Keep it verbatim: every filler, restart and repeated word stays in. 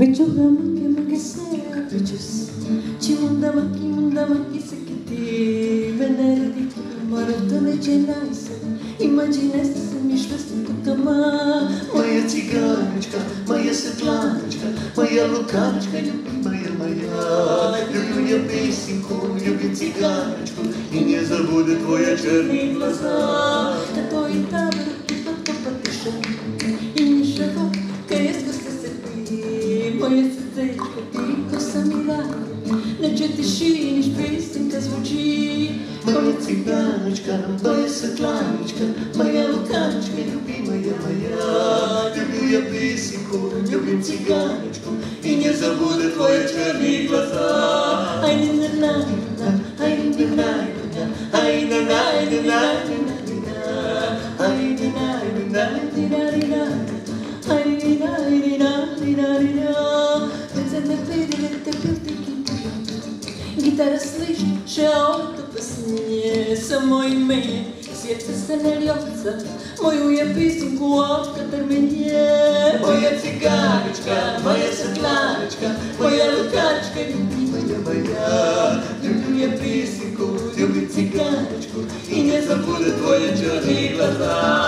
Međuhrama ke se apričas, Čimundamaki, mundamaki se che ti venerdì, maratone cenajsa, imaginesta se mišla se kutama. Моя цыганочка, моя Светланочка, моя Луканочка, любимая моя. Люблю я песенку, люблю цыганочку, и не забуду твои черные глаза. Като и табор, и пътка пътиша, и нишаво, къдеско се сети. Моя сърцечко, тихо самира, не четеш и ниш песенка звучи. Моя цыганочка, моя Светланочка, моя Луканочка, любимая моя. Люблю я песенку, люблю цыганочку, и не забуду твои черные глаза. Ай, не знаю, Ай, не знаю, ай, не знаю, не знаю, ай, не знаю, не знаю. Гитара слышит шаолото песне, само имение, сердце се не льется, мою я песенку откътър мене. Моя цыганочка, моя Светланочка, моя Луканочка, любимая моя. Люблю я песенку, люблю цыганочку, и не забуду твои черные глаза.